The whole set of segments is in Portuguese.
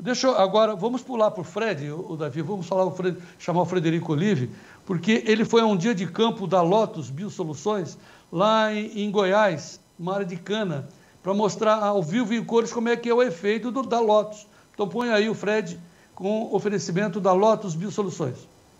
Agora, vamos pular para o Fred, o Davi, vamos chamar o Frederico Olive, porque ele foi a um dia de campo da Lotus Biosoluções, lá em Goiás, uma área de cana, para mostrar ao vivo e em cores como é que é o efeito da Lotus. Então põe aí o Fred com oferecimento da Lotus Biosoluções.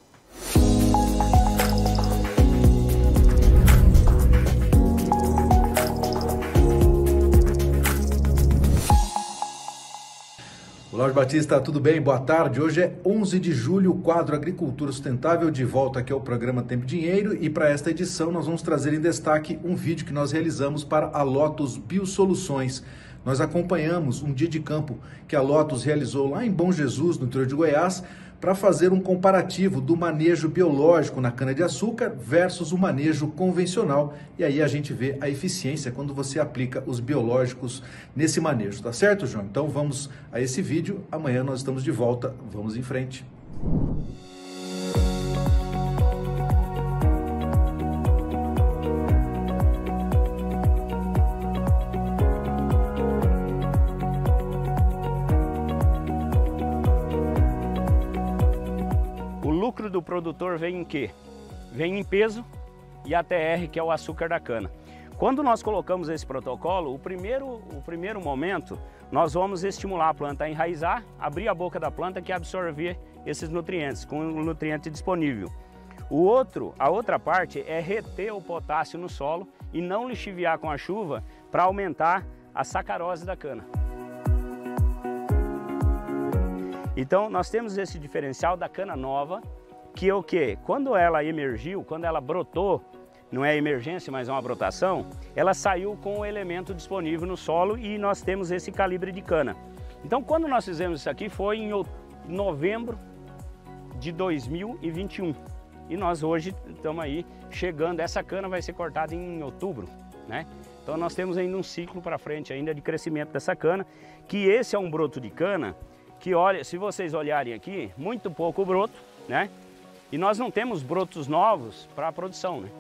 Olá, Jorge Batista, tudo bem? Boa tarde. Hoje é 11 de julho, o quadro Agricultura Sustentável de volta aqui ao programa Tempo e Dinheiro, e para esta edição nós vamos trazer em destaque um vídeo que nós realizamos para a Lotus Biosoluções. Nós acompanhamos um dia de campo que a Lotus realizou lá em Bom Jesus, no interior de Goiás, para fazer um comparativo do manejo biológico na cana-de-açúcar versus o manejo convencional. E aí a gente vê a eficiência quando você aplica os biológicos nesse manejo. Tá certo, João? Então vamos a esse vídeo. Amanhã nós estamos de volta. Vamos em frente. O lucro do produtor vem em quê? Vem em peso e ATR, que é o açúcar da cana. Quando nós colocamos esse protocolo, o primeiro momento, nós vamos estimular a planta a enraizar, abrir a boca da planta que absorver esses nutrientes, com o nutriente disponível. A outra parte é reter o potássio no solo e não lixiviar com a chuva para aumentar a sacarose da cana. Então, nós temos esse diferencial da cana nova, que é o quê? Quando ela emergiu, quando ela brotou, não é emergência, mas é uma brotação, ela saiu com o elemento disponível no solo e nós temos esse calibre de cana. Então, quando nós fizemos isso aqui, foi em novembro de 2021. E nós hoje estamos aí chegando, essa cana vai ser cortada em outubro, né? Então, nós temos ainda um ciclo para frente ainda de crescimento dessa cana, que esse é um broto de cana que, olha, se vocês olharem aqui, muito pouco broto, né? E nós não temos brotos novos para a produção, né?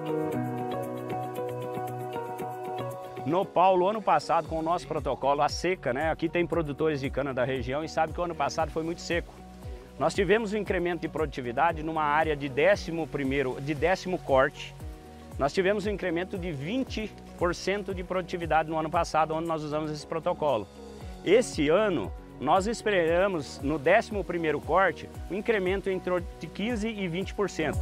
No Paulo, ano passado, com o nosso protocolo, a seca, né? Aqui tem produtores de cana da região e sabe que o ano passado foi muito seco. Nós tivemos um incremento de produtividade numa área de 10º corte. Nós tivemos um incremento de 20% de produtividade no ano passado, onde nós usamos esse protocolo. Esse ano, nós esperamos, no 11º corte, um incremento entre 15% e 20%.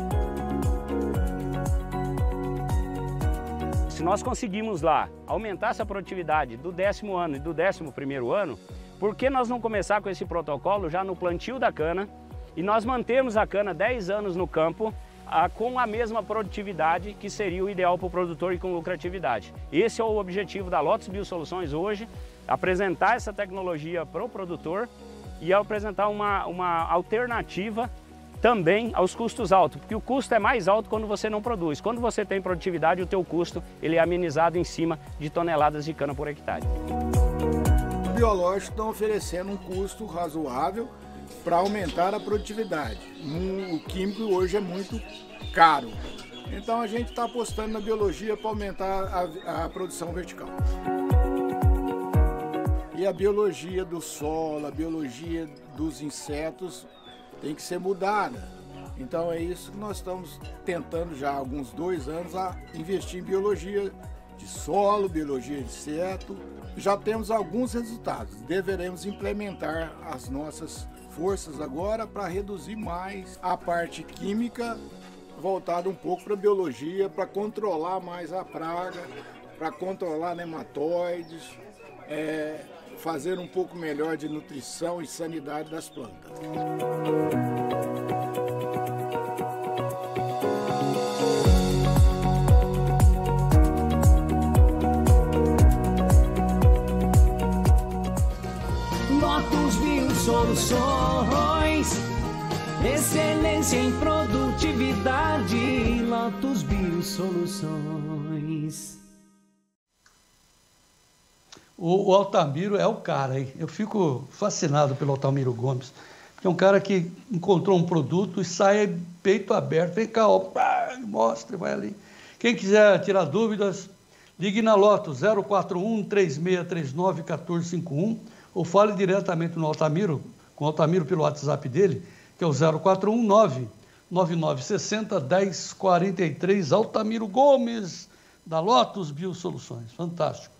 Se nós conseguimos lá aumentar essa produtividade do 10º ano e do 11º ano, por que nós não começar com esse protocolo já no plantio da cana e nós mantermos a cana 10 anos no campo com a mesma produtividade que seria o ideal para o produtor e com lucratividade? Esse é o objetivo da Lotus Biosoluções hoje, apresentar essa tecnologia para o produtor e apresentar uma alternativa também aos custos altos, porque o custo é mais alto quando você não produz. Quando você tem produtividade, o teu custo ele é amenizado em cima de toneladas de cana por hectare. Os biológicos estão oferecendo um custo razoável para aumentar a produtividade. O químico hoje é muito caro, então a gente está apostando na biologia para aumentar a produção vertical. E a biologia do solo, a biologia dos insetos tem que ser mudada. Então é isso que nós estamos tentando já há alguns 2 anos a investir em biologia de solo, biologia de inseto. Já temos alguns resultados, deveremos implementar as nossas forças agora para reduzir mais a parte química, voltada um pouco para a biologia, para controlar mais a praga, para controlar nematóides, fazer um pouco melhor de nutrição e sanidade das plantas. Lotus Biosoluções, excelência em produtividade. Lotus Biosoluções. O Altamiro é o cara, hein? Eu fico fascinado pelo Altamiro Gomes, porque é um cara que encontrou um produto e sai peito aberto, vem cá, ó, mostra, vai ali. Quem quiser tirar dúvidas, ligue na Lotus 041-3639-1451 ou fale diretamente no Altamiro, com o Altamiro pelo WhatsApp dele, que é o 0419 9960 1043, Altamiro Gomes, da Lotus Biosoluções. Fantástico.